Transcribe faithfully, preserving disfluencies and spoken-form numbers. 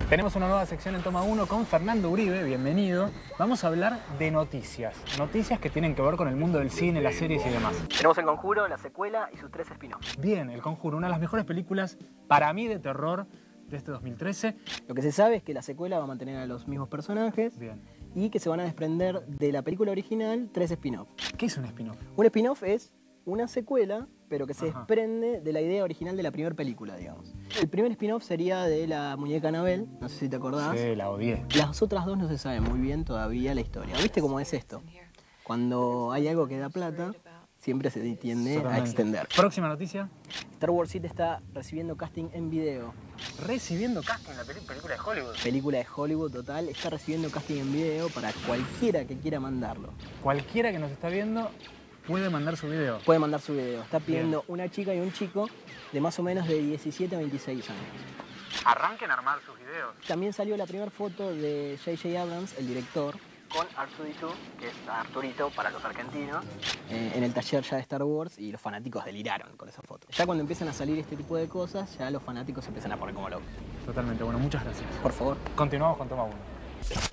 Tenemos una nueva sección en Toma uno con Fernando Uribe, bienvenido. Vamos a hablar de noticias, noticias que tienen que ver con el mundo del cine, las series y demás. Tenemos El Conjuro, la secuela y sus tres spin-offs. Bien, El Conjuro, una de las mejores películas para mí de terror de este dos mil trece. Lo que se sabe es que la secuela va a mantener a los mismos personajes. Bien. Y que se van a desprender de la película original tres spin-offs. ¿Qué es un spin-off? Un spin-off es una secuela, pero que se Ajá. desprende de la idea original de la primera película, digamos. El primer spin-off sería de la muñeca Annabelle, no sé si te acordás. Sí, la odié. Las otras dos no se sabe muy bien todavía la historia. ¿Viste cómo es esto? Cuando hay algo que da plata, siempre se tiende a Totalmente. extender. Próxima noticia. Star Wars siete está recibiendo casting en video. Recibiendo casting en la peli- película de Hollywood. Película de Hollywood total, está recibiendo casting en video para cualquiera que quiera mandarlo. Cualquiera que nos está viendo puede mandar su video. Puede mandar su video. Está pidiendo una chica y un chico de más o menos de diecisiete a veintiséis años. Arranquen a armar sus videos. También salió la primera foto de J J Abrams, el director, con R dos D dos, que es Arturito para los argentinos, eh, en el taller ya de Star Wars, y los fanáticos deliraron con esa foto. Ya cuando empiezan a salir este tipo de cosas, ya los fanáticos se empiezan a poner como locos. Totalmente, bueno, muchas gracias. Por favor. Continuamos con Toma uno.